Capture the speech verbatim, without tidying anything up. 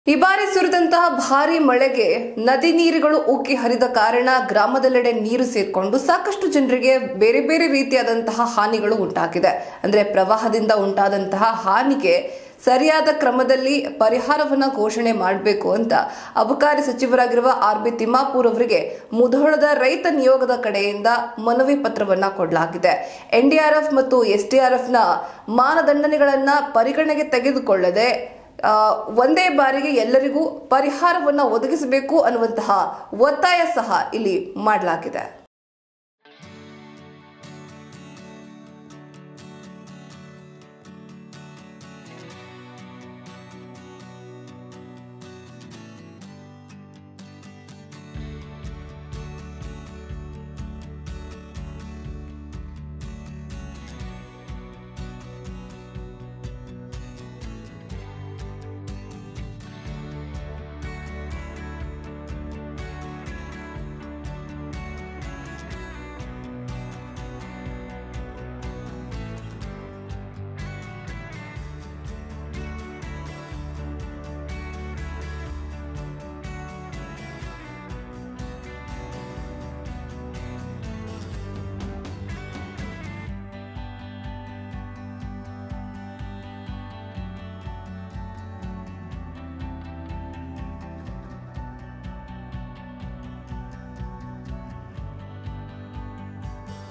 ಈ ಬಾರಿ ಸುರಿದಂತಹ ಭಾರಿ ಮಳೆಗೆ ನದಿ ನೀರುಗಳು ಉಕ್ಕಿ ಹರಿದ ಕಾರಣ ಗ್ರಾಮದೆಲ್ಲೆಡೆ ನೀರು ಸೇರ್ಕೊಂಡು ಸಾಕಷ್ಟು ಜನರಿಗೆ ಬೇರೆ ಬೇರೆ ರೀತಿಯಾದಂತಹ ಹಾನಿಗಳು ಉಂಟಾಗಿದೆ. ಅಂದ್ರೆ ಪ್ರವಾಹದಿಂದ ಉಂಟಾದಂತಹ ಹಾನಿಗೆ ಸರಿಯಾದ ಕ್ರಮದಲ್ಲಿ ಪರಿಹಾರವನ್ನ ಘೋಷಣೆ ಮಾಡಬೇಕು ಅಂತ ಅಬಕಾರಿ ಸಚಿವರಾಗಿರುವ ಆರ್ ಬಿ ತಿಮ್ಮಾಪುರ್ ಅವರಿಗೆ ಮುಧೋಳದ ರೈತ ನಿಯೋಗದ ಕಡೆಯಿಂದ ಮನವಿ ಪತ್ರವನ್ನ ಕೊಡಲಾಗಿದೆ. ಎನ್ಡಿಆರ್ಎಫ್ ಮತ್ತು ಎಸ್ಡಿಆರ್ಎಫ್ ನ ಮಾನದಂಡನೆಗಳನ್ನ ಪರಿಗಣನೆಗೆ ತೆಗೆದುಕೊಳ್ಳದೆ ಒಂದೇ ಬಾರಿಗೆ ಎಲ್ಲರಿಗೂ ಪರಿಹಾರವನ್ನ ಒದಗಿಸಬೇಕು ಅನ್ನುವಂತಹ ಒತ್ತಾಯ ಸಹ ಇಲ್ಲಿ ಮಾಡಲಾಗಿದೆ.